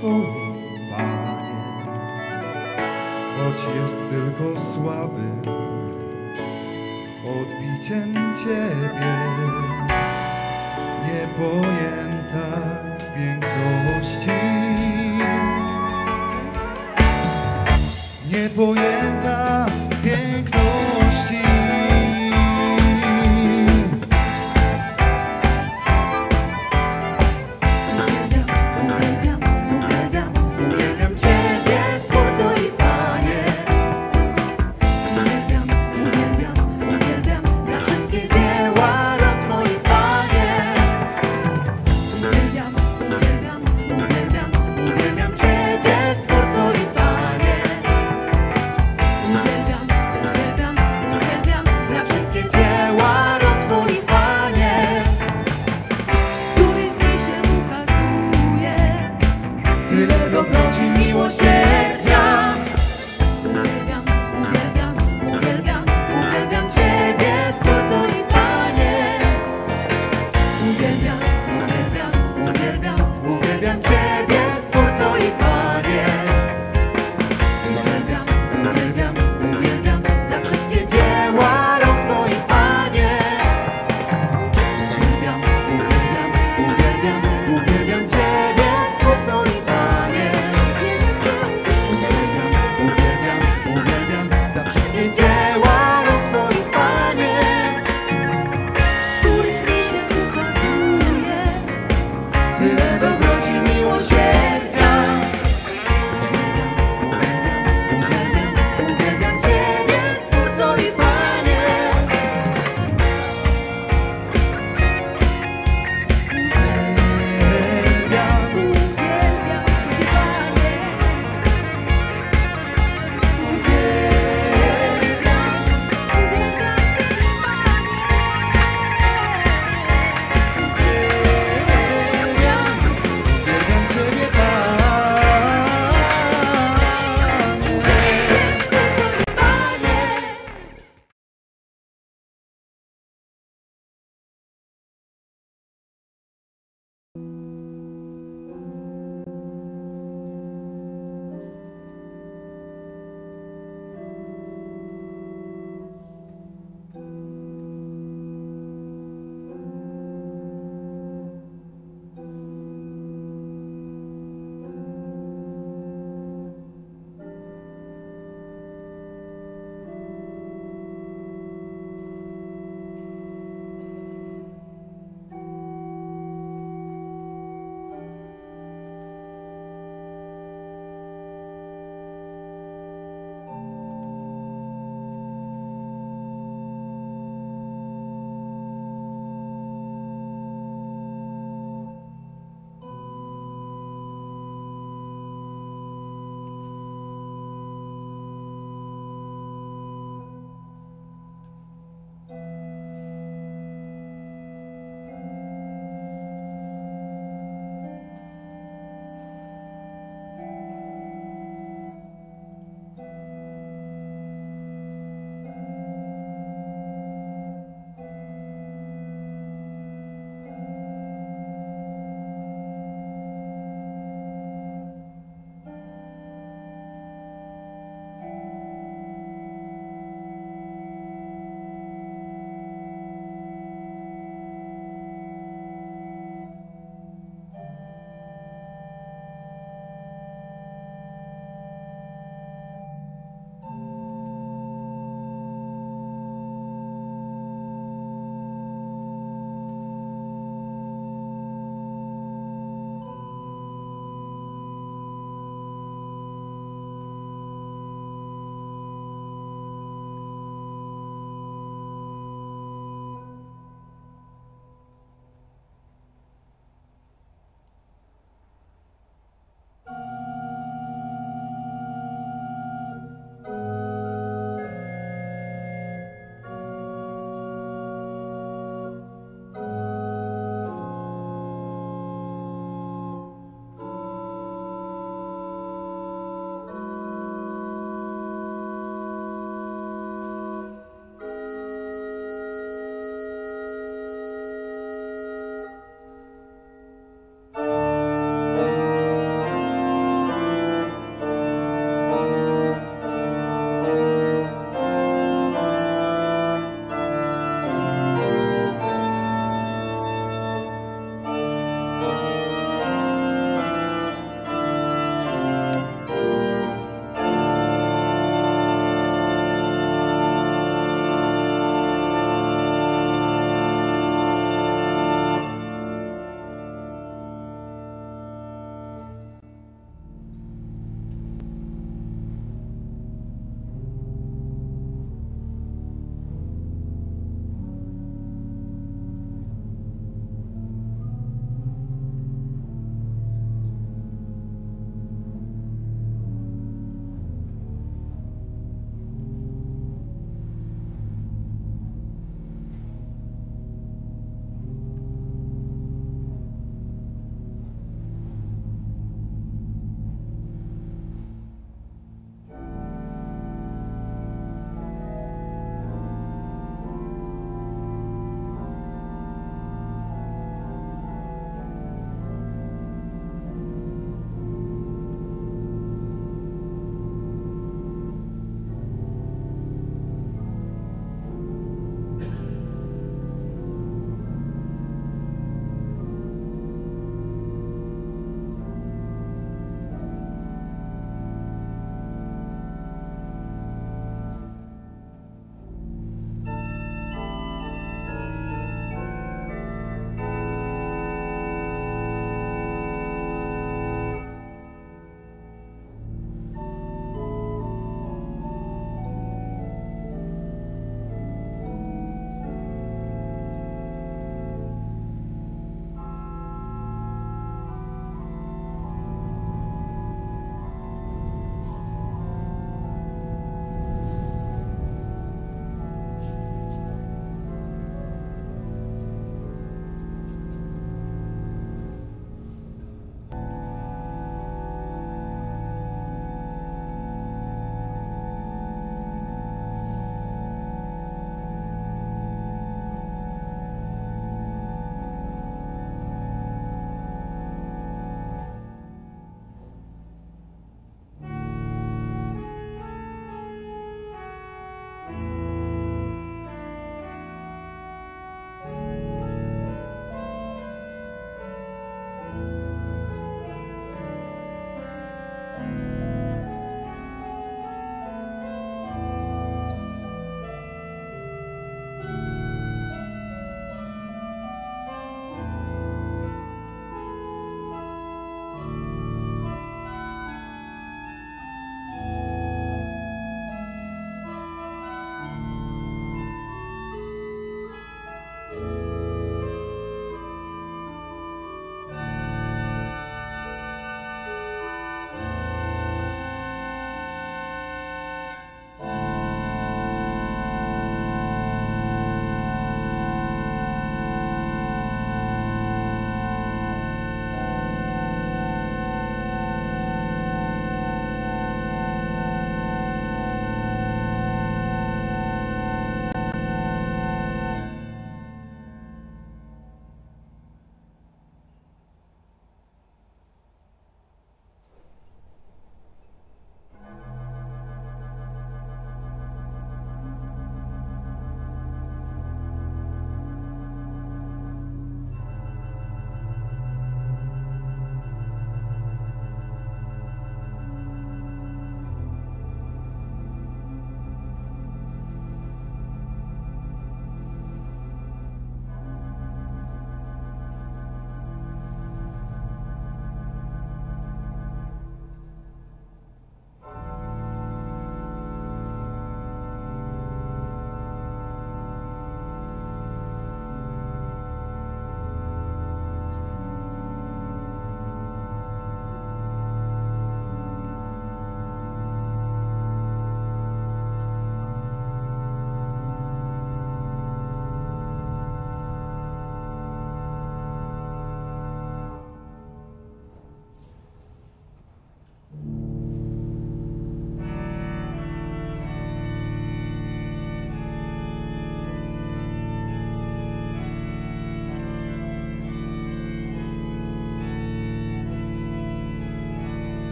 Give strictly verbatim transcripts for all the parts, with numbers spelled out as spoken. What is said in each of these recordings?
Twoim, Panie, choć jest tylko słabym odbiciem Ciebie, niepojęta piękności, niepojęta piękności. Tyle dobroci, miłosierdzia. Uwielbiam, uwielbiam, uwielbiam, uwielbiam Ciebie, Stwórco i Panie. Uwielbiam, uwielbiam, uwielbiam, uwielbiam Ciebie, Stwórco i Panie. Uwielbiam, uwielbiam, uwielbiam za wszystkie dzieła rąk Twoich, Panie. Uwielbiam, uwielbiam, uwielbiam, uwielbiam Ciebie, Stwórco i Panie.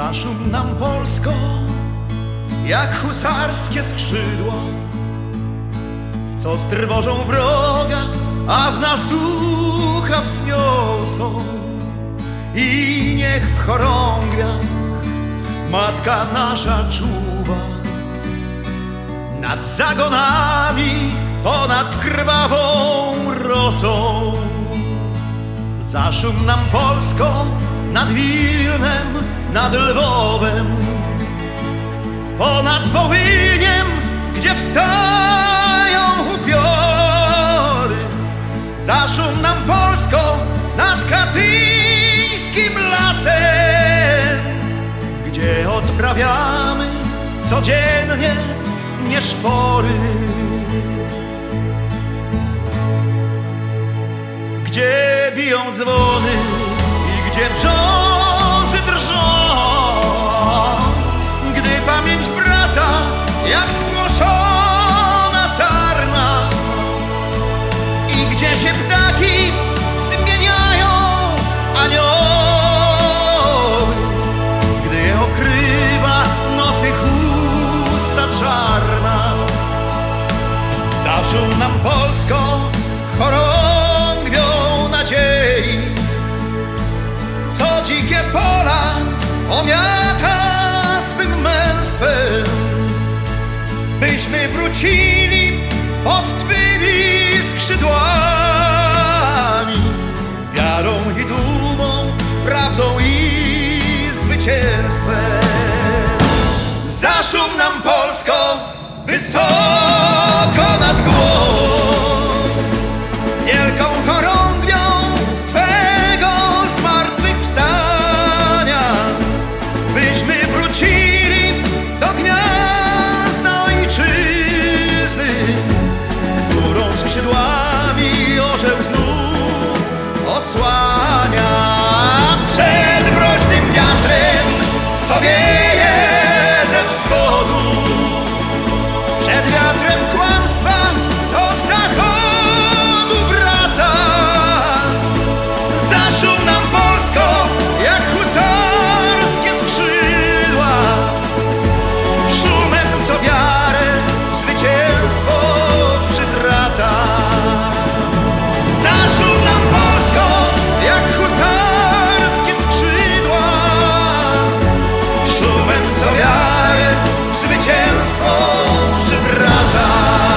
Zaszum nam Polsko jak husarskie skrzydła, co strwożą wroga, a w nas ducha wzniosą. I niech w chorągwiach matka nasza czuwa nad zagonami, ponad krwawą rosą. Zaszum nam Polsko nad Wilnem, nad Lwowem, ponad Wołyniem, gdzie wstają upiory. Zaszum nam Polsko nad katyńskim lasem, gdzie odprawiamy codziennie nieszpory, gdzie biją dzwony i gdzie brzozy drżą, gdy pamięć wraca jak spłoszona sarna i gdzie się ptaki zmieniają w anioły, gdy je okrywa nocy chusta czarna. Zaszum nam Polsko chorągwią nadziei, co dzikie pola omiata swym męstwem, byśmy wrócili pod Twymi skrzydłami, wiarą i dumą, prawdą i zwycięstwem. Zaszum nam Polsko wysoko nad głową, wielką chorągwią Twego zmartwychwstania, byśmy wrócili do gniazda ojczyzny, którą skrzydłami orzeł znów osłania. Przed mroźnym wiatrem, co wieje ze wschodu, przed wiatrem kłamstwa, co z zachodu wraca. Zaszum nam Polsko jak husarskie skrzydła, szumem, co wiarę w zwycięstwo przywraca. Zaszum nam Polsko jak husarskie skrzydła, szumem, co wiarę w zwycięstwo przywraca.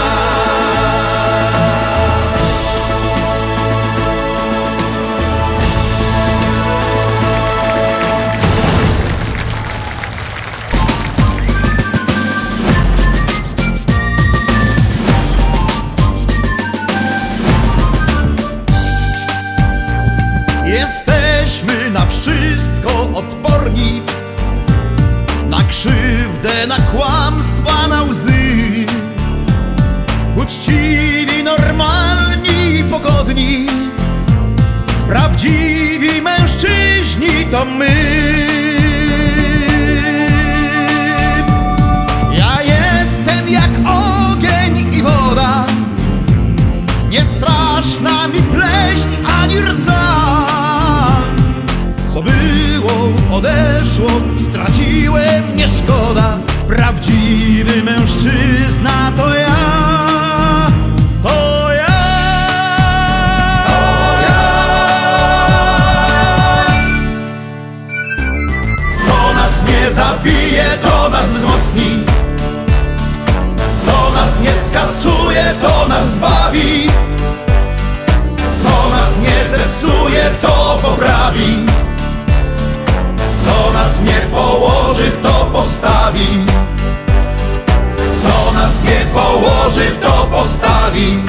Jesteśmy na wszystko odporni, na krzywdę, na kłamstwa, na łzy. Uczciwi, normalni i pogodni, prawdziwi mężczyźni to my. Ja jestem jak ogień i woda, nie straszna mi pleśń ani rdza. Co było, odeszło, straciłem, nie szkoda. Prawdziwy mężczyzna to ja, to ja, to ja. Co nas nie zabije, to nas wzmocni, co nas nie skasuje, to nas zbawi, co nas nie zepsuje, to poprawi, co nas nie położy, to postawi, co nas nie położy, to postawi,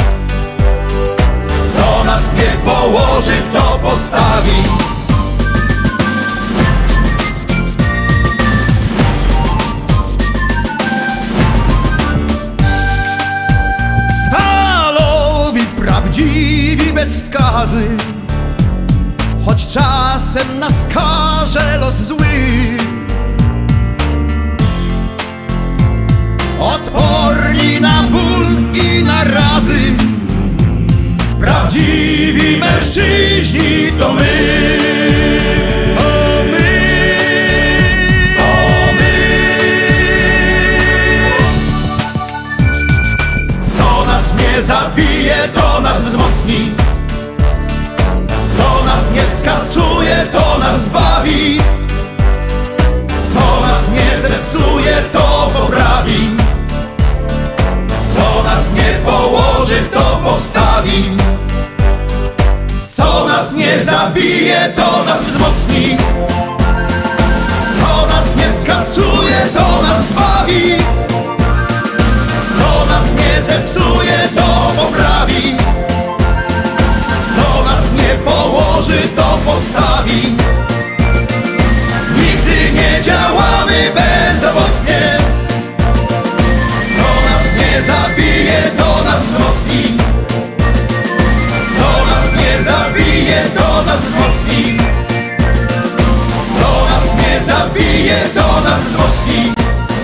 co nas nie położy, to postawi. Stalowi, prawdziwi, bez skazy, choć czasem nas karze los zły. Odporni na ból i na razy, prawdziwi mężczyźni to my. To my, to nie zabije, to nas wzmocni. Co nas nie skasuje, to nas zbawi. Co nas nie zepsuje, to poprawi. Co nas nie położy, to postawi. Co nas nie zabije, to nas wzmocni. Co nas nie skasuje, to nas zbawi. Co nas nie zepsuje, to poprawi. Co nas nie położy, to postawi. Nigdy nie działamy bezowocnie. Co nas nie zabije, to nas wzmocni. Co nas nie zabije, to nas wzmocni. Co nas nie zabije, to nas wzmocni.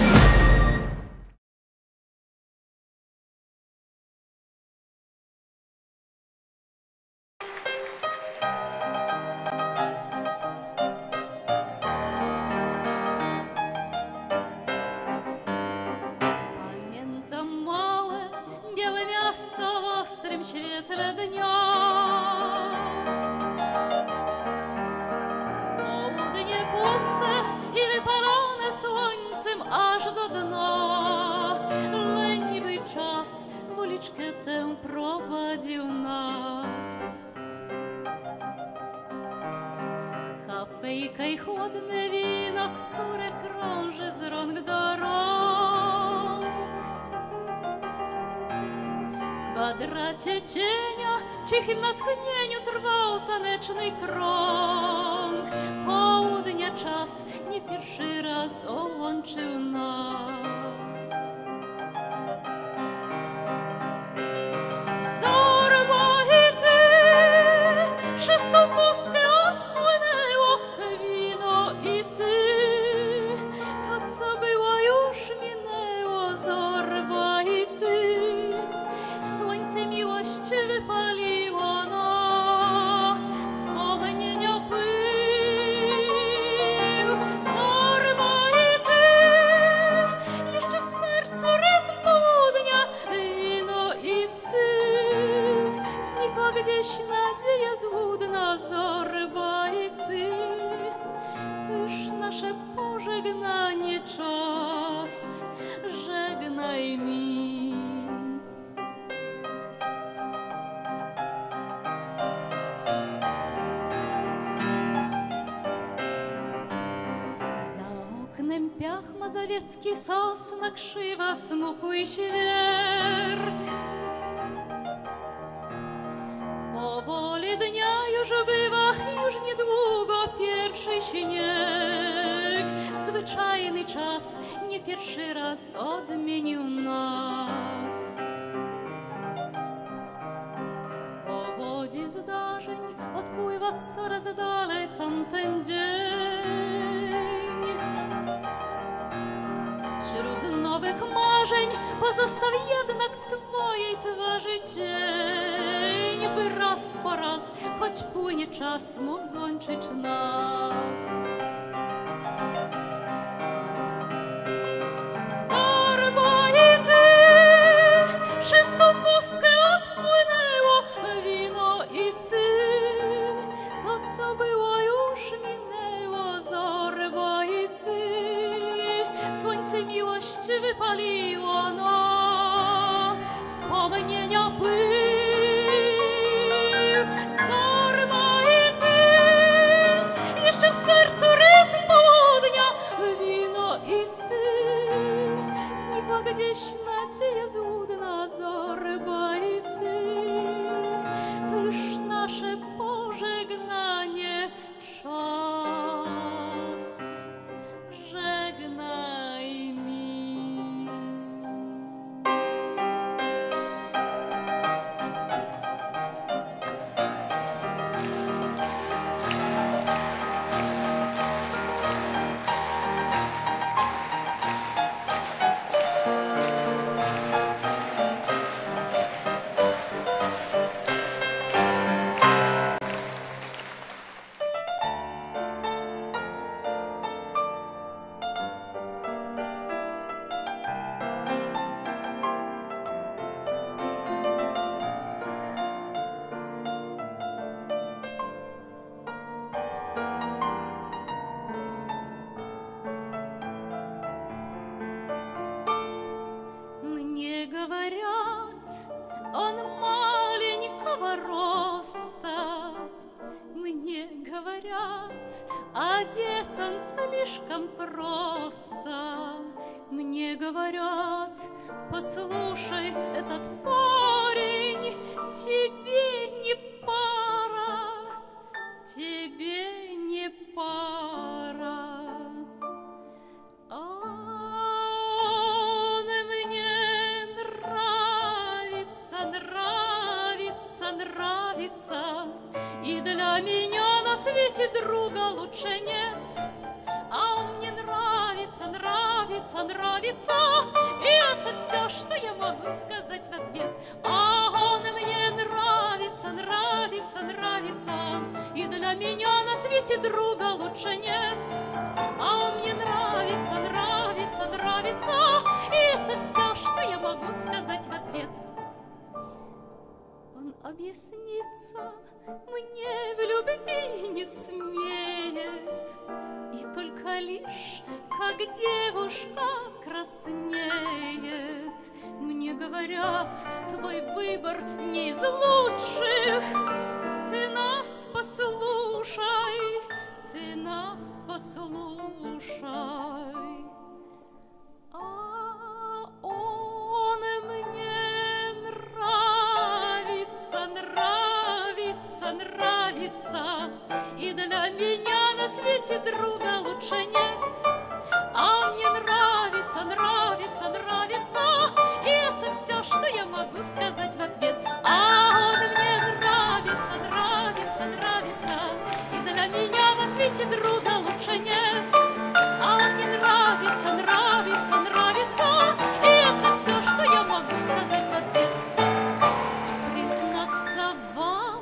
Pamiętam małe, białe miasto w ostrym świetle dnia. Południe puste i wypalone słońcem aż do dna. Leniwy czas w uliczkę tę prowadził nas. Kafejka i chłodne wino, które krąży z rąk do rąk. W kwadracie cienia, w cichym natchnieniu trwał taneczny krąg. Południa czas nie pierwszy raz łączył nas. Zorba i ty, wszystko pustkę odpłynęło, wino i ty, to co było już minęło. Zorba i ty, słońce miłości wypaliło na wspomnienia pył. Zorba i ty, jeszcze w sercu rytm południa, wino i ty, znikła gdzieś nadzieja złudna. Zorba i ty, to już nasze pożegnanie czas, żegnaj mi. Piach mazowiecki, sosna krzywa, smukły świerk. Powoli dnia już bywa, już niedługo pierwszy śnieg. Zwyczajny czas nie pierwszy raz odmienił nas. Po łodzi zdarzeń odpływa coraz dalej tamten dzień. Wśród nowych marzeń pozostaw jednak twojej twarzy cień, by raz po raz, choć płynie czas, mógł złączyć nas. Zorba i ty, wszystko w pustkę odpłynęło, wino i ty, to co było już minęło. Zorba i ty, słońce miłości wypaliło na wspomnienia pył. Zorba i ty, jeszcze w sercu rytm południa, wino i ty, znikła gdzieś nadzieja złudna. Zorba i ty, to już nasze pożegnanie czas, żegnaj mi. слишком просто. Мне говорят, послушай, этот парень тебе не пара, тебе не пара. А он мне нравится, нравится, нравится, и для меня на свете друга лучше нет. А он мне нравится, нравится, нравится, и это все, что я могу сказать в ответ. А он мне нравится, нравится, нравится, и для меня на свете друга лучше нет. А он мне нравится, нравится, нравится, и это все, что я могу сказать в ответ. Он объясниться мне в любви не смеет, и только лишь, как девушка краснеет. Мне говорят, твой выбор не из лучших, ты нас послушай, ты нас послушай. А он мне нравится, нравится, нравится, и для меня на свете друга лучше нет. А он мне нравится, нравится, нравится, и это все, что я могу сказать в ответ. А он мне нравится, нравится, нравится, и для меня на свете друга лучше нет. А он мне нравится, нравится, нравится, и это все, что я могу сказать в ответ. Признаться вам,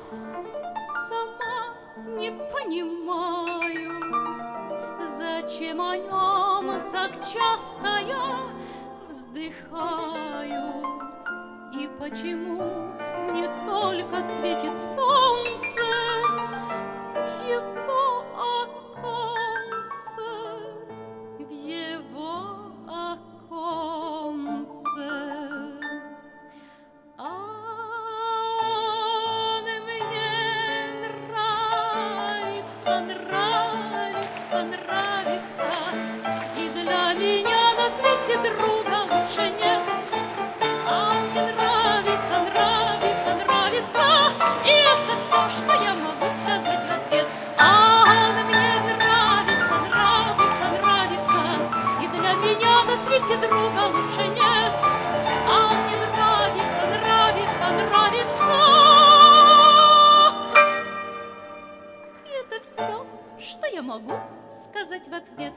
сама не понимаю, зачем о нем так часто я вздыхаю, и почему мне только светит солнце в его оконце, в его оконце. А он мне нравится, нравится, нравится, и для меня на свете друга лучше нет. А он мне нравится, нравится, нравится, и это все, что я могу сказать в ответ. А он мне нравится, нравится, нравится, и для меня на свете друга лучше нет. А он мне нравится, нравится, нравится, и это все, что я могу сказать в ответ.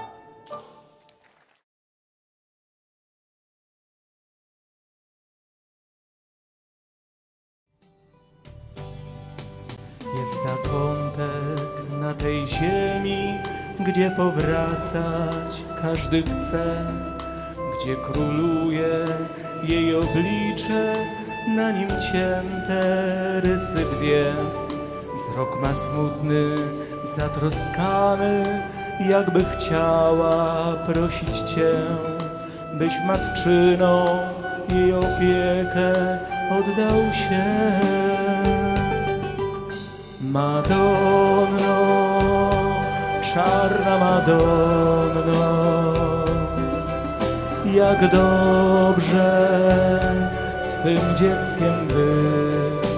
Jest zakątek na tej ziemi, gdzie powracać każdy chce, gdzie króluje jej oblicze, na nim cięte rysy dwie. Wzrok ma smutny, zatroskany, jakby chciała prosić Cię, byś matczyną jej opiekę oddał się. Madonno, czarna Madonno, jak dobrze Twym dzieckiem być.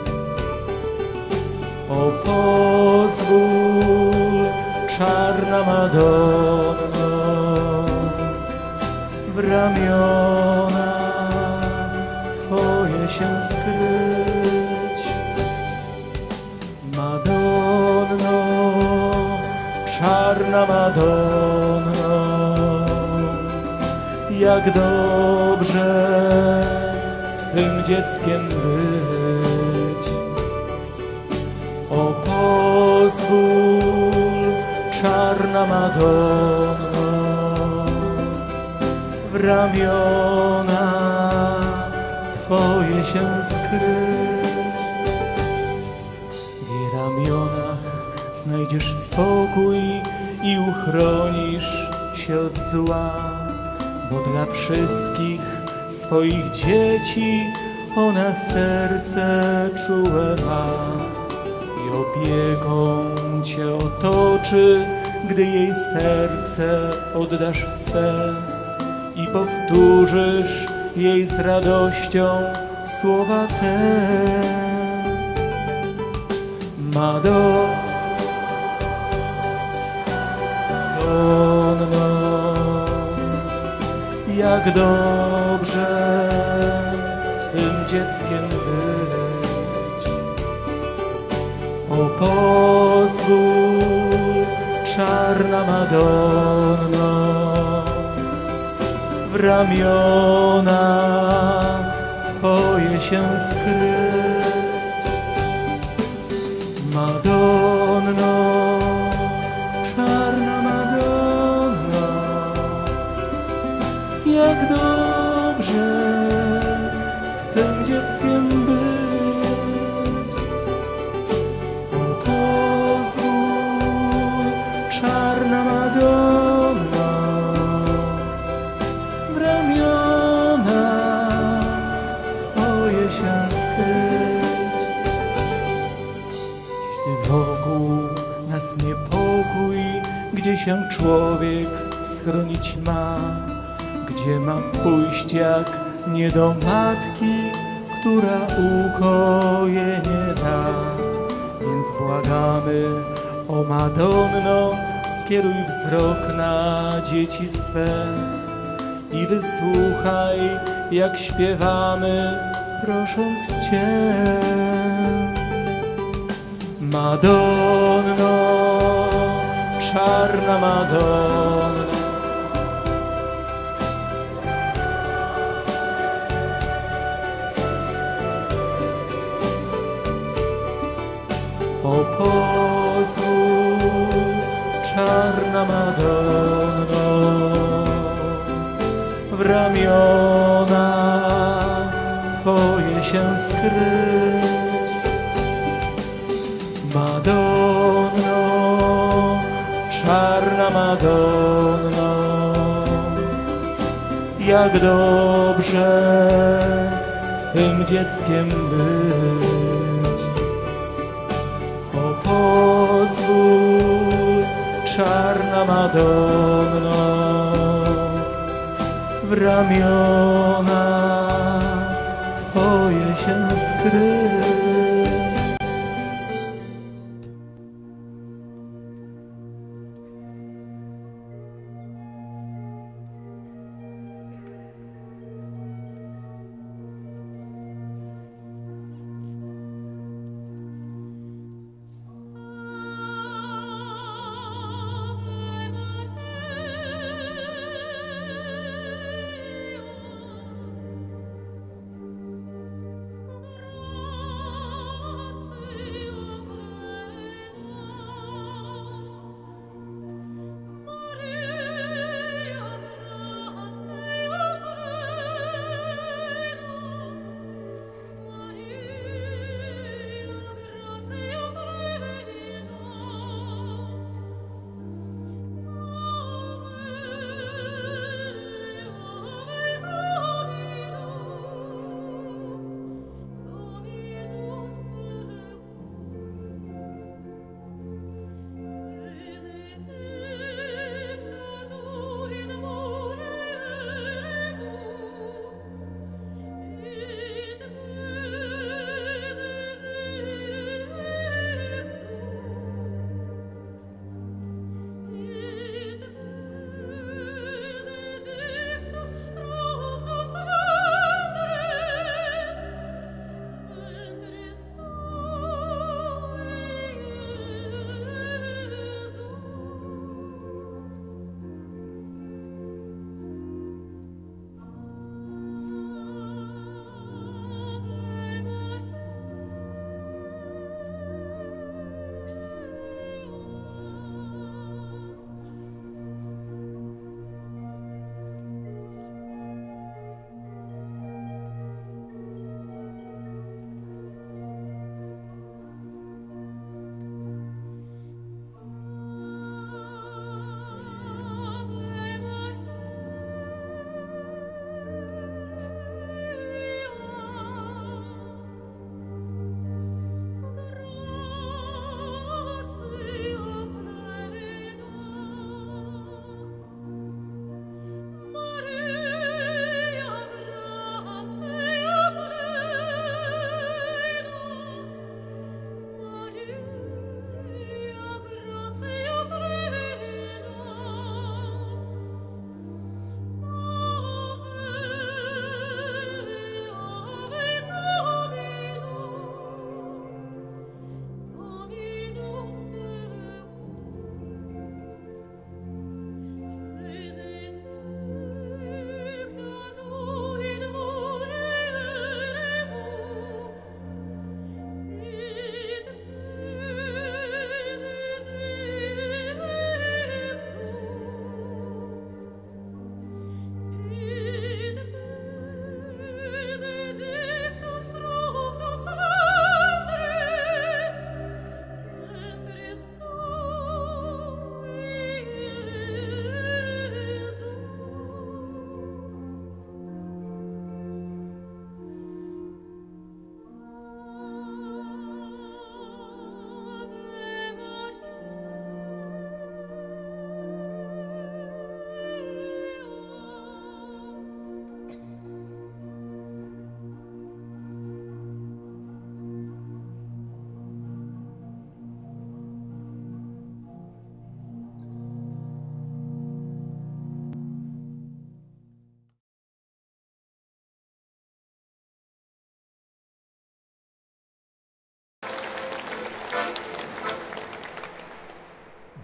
O pozwól, czarna Madonno, w ramiona Twoje się skryć. Madonno, czarna Madonno, jak dobrze Twym dzieckiem być. O pozwól, czarna Madonno, w ramiona Twoje się skryć. W jej ramionach znajdziesz spokój i uchronisz się od zła, bo dla wszystkich swoich dzieci ona serce czułe ma i opieką Cię otoczy gdy jej serce oddasz swe i powtórzysz jej z radością słowa te. Madonno, jak dobrze Twym dzieckiem być. O pozwól, czarna Madonno, w ramiona Twoje się skryć. Madonno, czarna Madonno, jak dobrze Twym dzieckiem być. O pozwól, czarna Madonno, w ramiona Twoje się skryć. Gdy wokół nas niepokój, gdzie się człowiek schronić ma, gdzie ma pójść jak nie do matki, która ukojenie da. Więc błagamy, o Madonno, skieruj wzrok na dzieci swe i wysłuchaj, jak śpiewamy, prosząc Cię. Madonno, czarna Madonno, o pozwól, czarna Madonno, w ramiona Twoje się skryć. Madonno, czarna Madonno, jak dobrze Twym dzieckiem być. O pozwól, czarna Madonno, w ramiona Twoje się skryć. Ave Maria.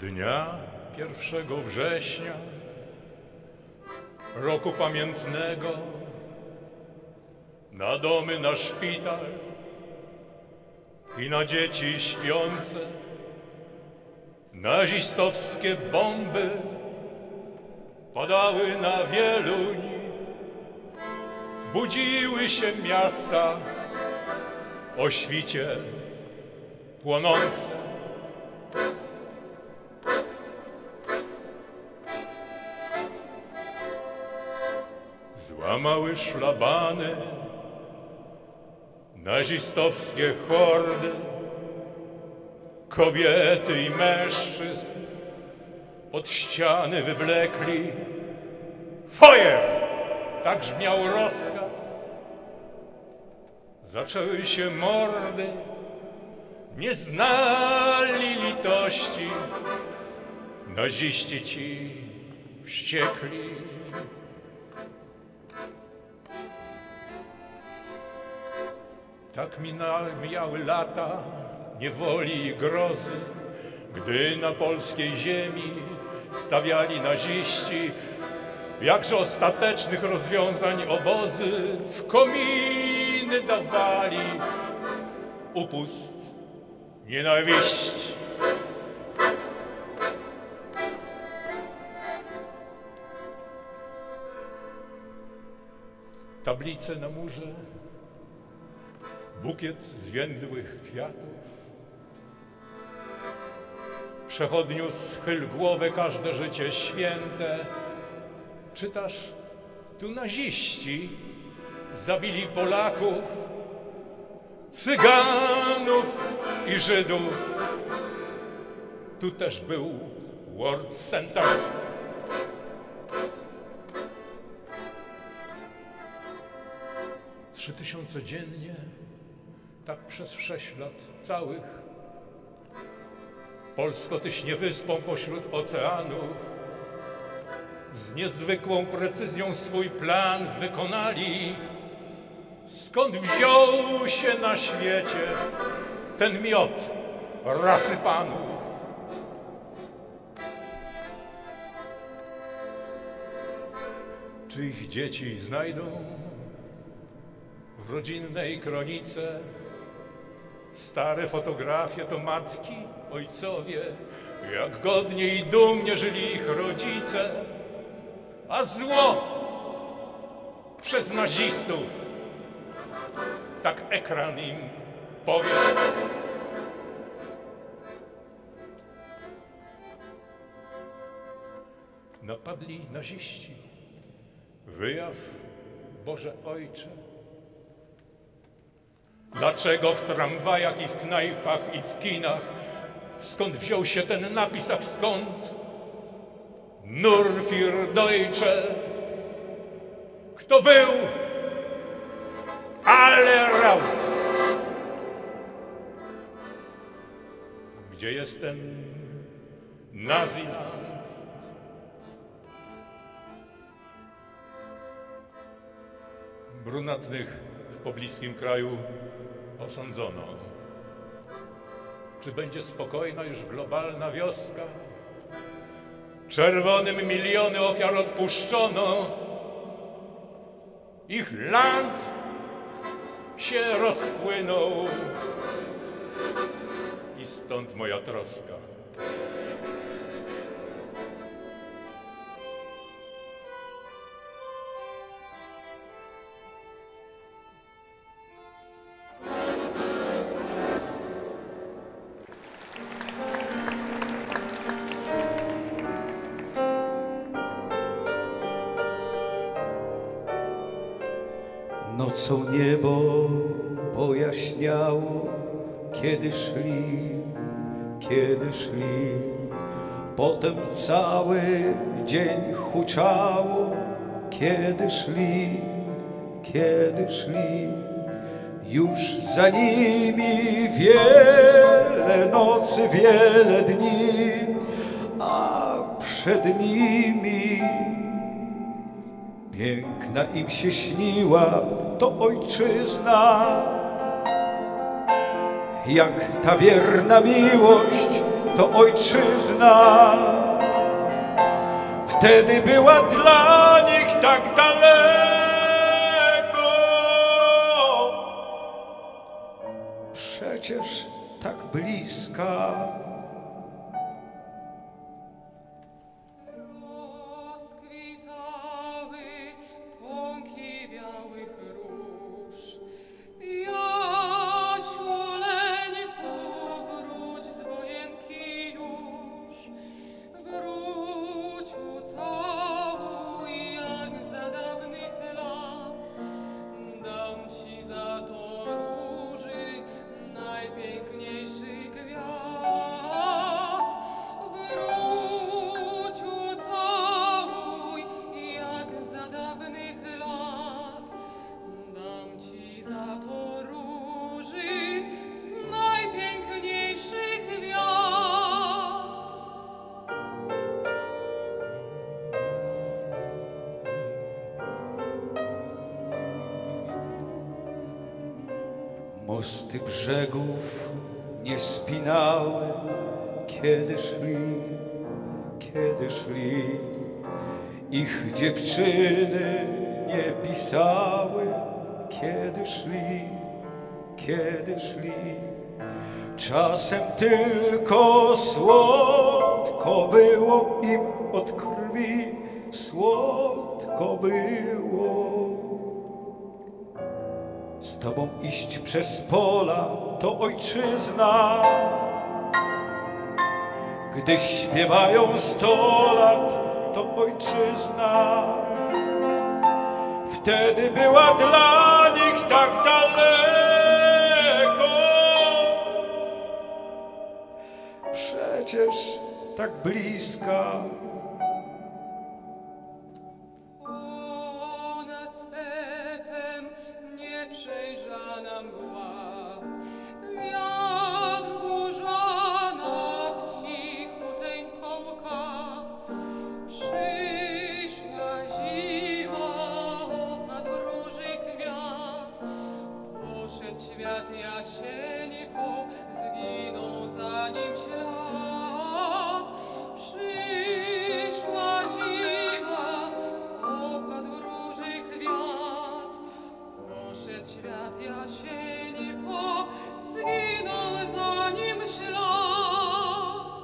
Dnia pierwszego września roku pamiętnego na domy, na szpital i na dzieci śpiące nazistowskie bomby padały na Wieluń, budziły się miasta o świcie płonące. Złamały szlabany nazistowskie hordy, kobiety i mężczyzn pod ściany wywlekli. Feuer! Tak brzmiał rozkaz. Zaczęły się mordy, nie znali litości, naziści ci wściekli. Tak mijały lata niewoli i grozy, gdy na polskiej ziemi stawiali naziści jakże ostatecznych rozwiązań obozy, w kominy dawali upust nienawiści. Tablice na murze, bukiet zwiędłych kwiatów. Przechodniu schyl głowę, każde życie święte. Czytasz, tu naziści zabili Polaków, Cyganów i Żydów. Tu też był World Center. Trzy tysiące dziennie, tak przez sześć lat całych. Polsko tyś nie wyspą pośród oceanów. Z niezwykłą precyzją swój plan wykonali. Skąd wziął się na świecie ten miot rasy panów? Czy ich dzieci znajdą w rodzinnej kronice stare fotografie to matki, ojcowie, jak godnie i dumnie żyli ich rodzice, a zło przez nazistów, tak ekran im powie. Napadli naziści, wyjaw, Boże Ojcze. Dlaczego w tramwajach i w knajpach i w kinach? Skąd wziął się ten napis, a skąd? Nur für Deutsche. Kto był? Ale raus! Gdzie jest ten Naziland? Brunatnych w pobliskim kraju osądzono. Czy będzie spokojna już globalna wioska? Czerwonym miliony ofiar odpuszczono. Ich land się rozpłynął. I stąd moja troska. Nocą niebo pojaśniało, kiedy szli, kiedy szli. Potem cały dzień huczało, kiedy szli, kiedy szli. Już za nimi wiele nocy, wiele dni, a przed nimi piękna im się śniła to ojczyzna. Jak ta wierna miłość to ojczyzna. Wtedy była dla nich tak daleko, przecież tak bliska. Rozkwitały pąki białych róż. Jasiu, leńku, wróć z wojenki już. Wróć, ucałuj jak za dawnych lat. Dam ci za to róży najpiękniejszy kwiat. Wróć, ucałuj jak za dawnych lat. Dam ci za to róży najpiękniejszy kwiat. Mosty brzegów nie spinały, kiedy szli, kiedy szli. Ich dziewczyny nie pisały, kiedy szli, kiedy szli. Czasem tylko słodko było im od krwi, słodko było. Z tobą iść przez pola to ojczyzna. Gdy śpiewają sto lat, to ojczyzna. Wtedy była dla nich tak daleko, przecież tak bliska. Ponad stepem nieprzejrzana mgła, wiatr w górzanach cichuteńko łka. Przyszła zima, opadł róży kwiat, poszedł świat jasieńko, zginął za nim ślad. Przyszła zima, opadł róży kwiat, poszedł świat jasieńko, zginął za nim ślad.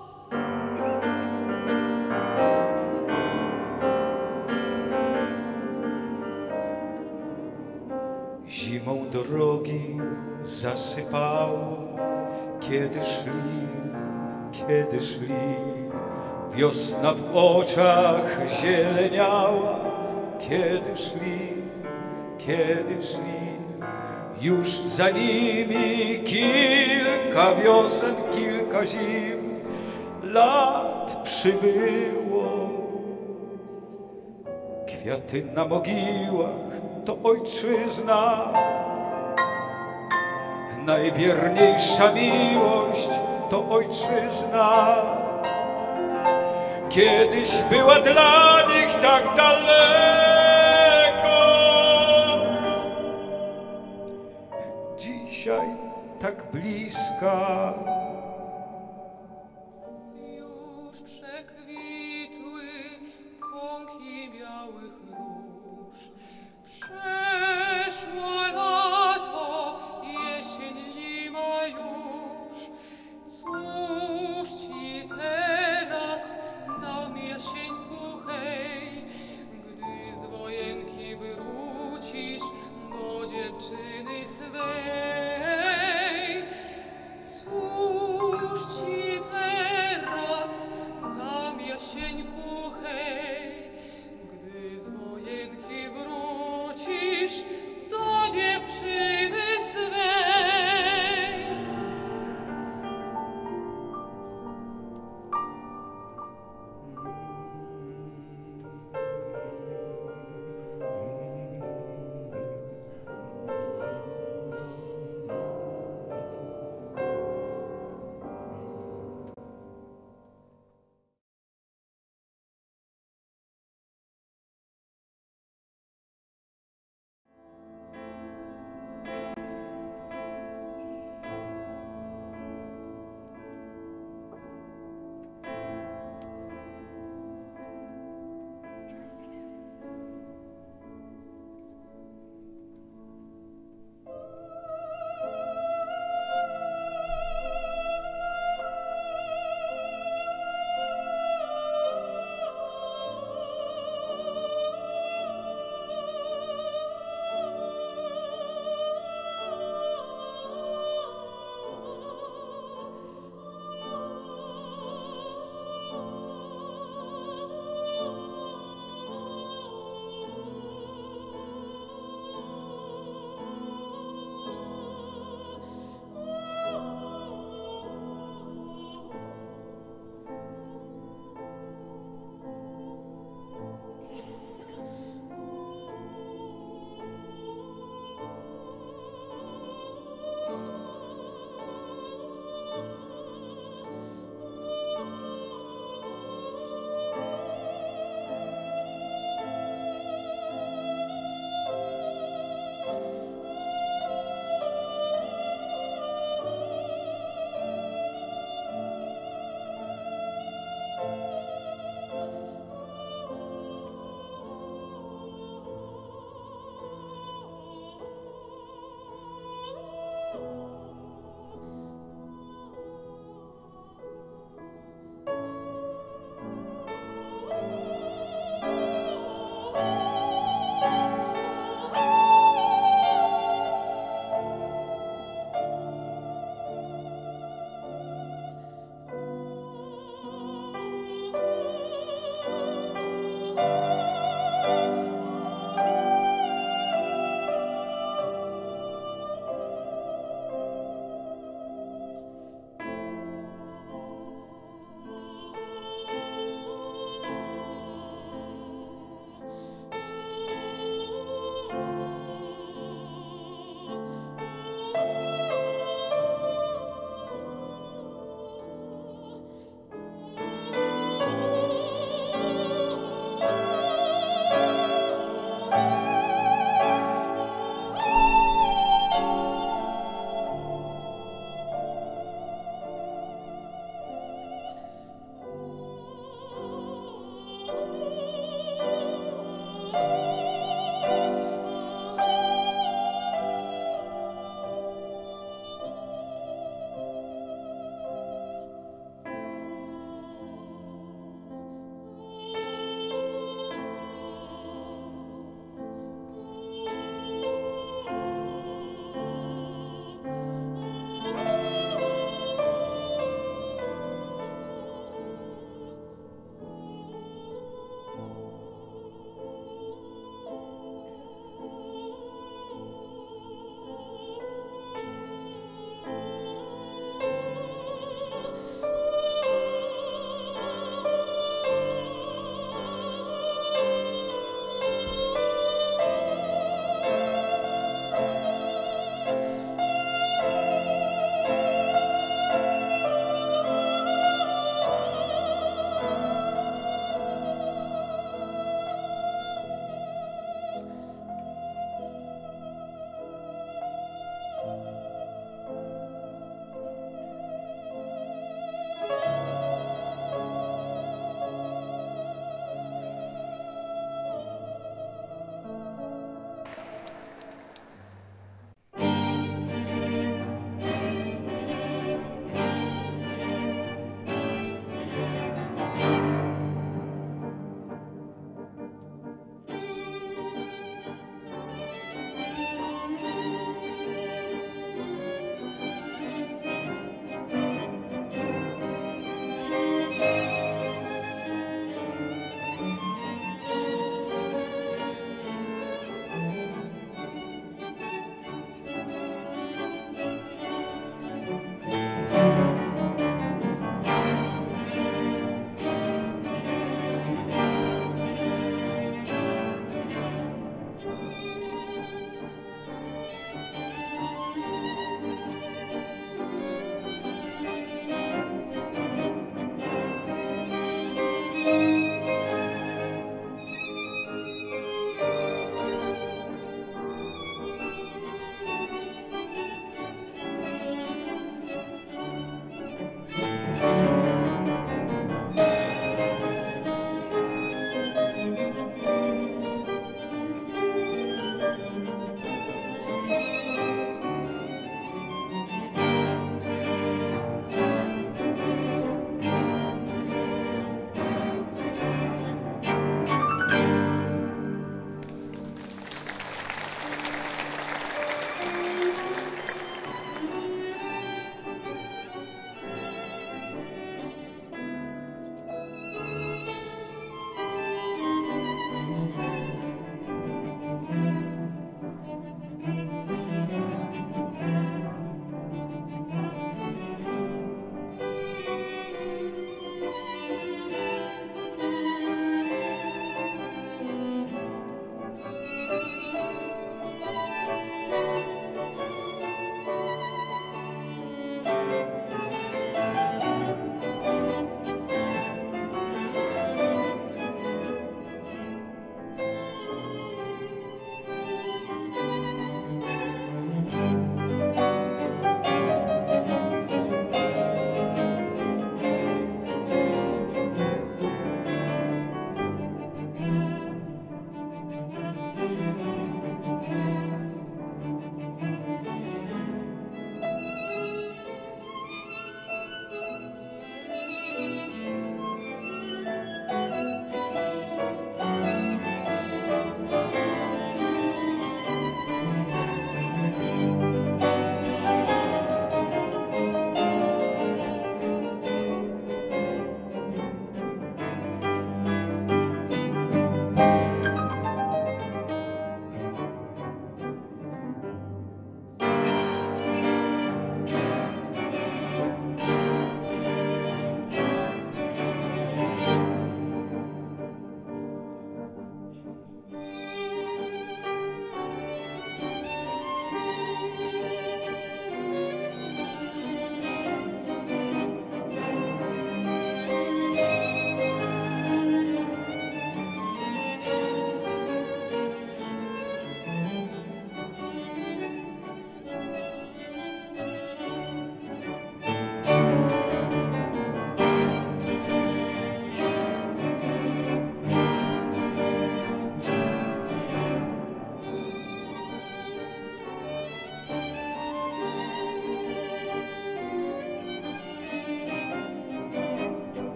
Zimą drogi zasypało, kiedy szli, kiedy szli. Wiosna w oczach zieleniała, kiedy szli, kiedy szli. Już za nimi kilka wiosen, kilka zim, lat przybyło. Kwiaty na mogiłach to ojczyzna. Najwierniejsza miłość to ojczyzna. Kiedyś była dla nich tak daleko, dzisiaj tak bliska. Już przekwitły pąki białych róż. Przeszło lato, jesień, zima już. Cóż ci teraz dam, jasieńku, hej, gdy z wojenki wrócisz do dziewczyny swej. Cóż